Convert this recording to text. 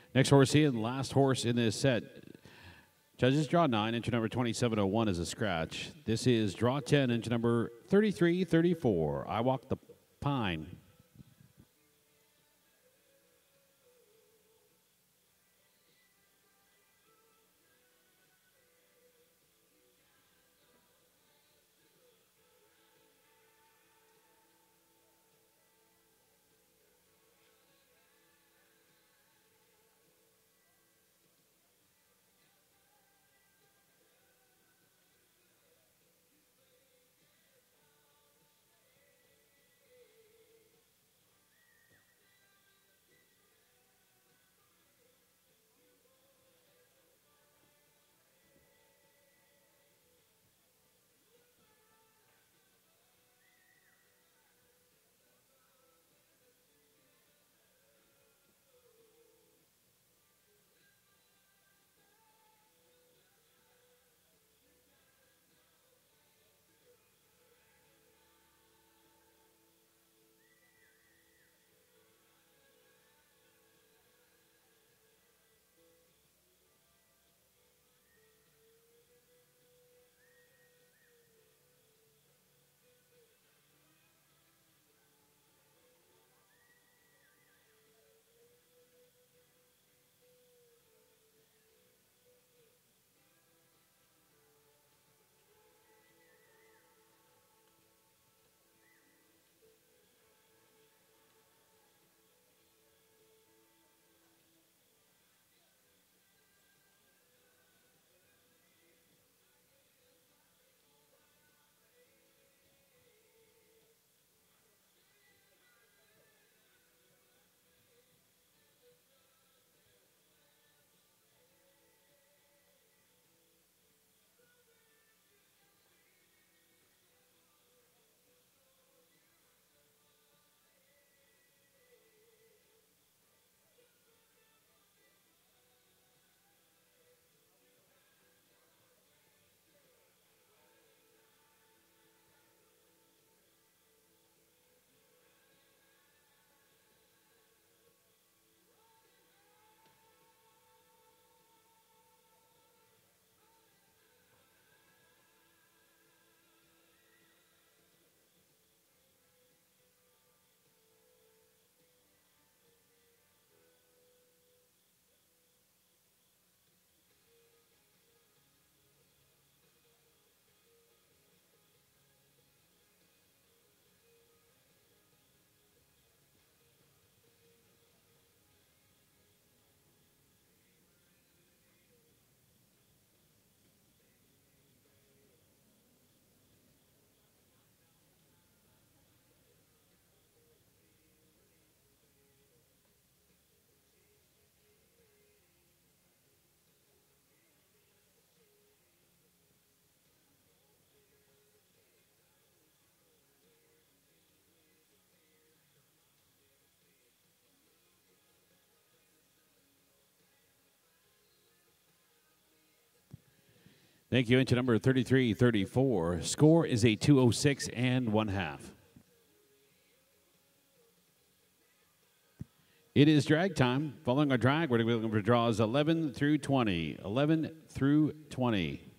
Next horse in, last horse in this set. Judges draw 9, entry number 2701 is a scratch. This is draw 10, entry number 3334. I Walk the Pine. Thank you. Entry number 3334. Score is a 206 and 1/2. It is drag time. Following our drag, we're going to be looking for draws 11 through 20. 11 through 20.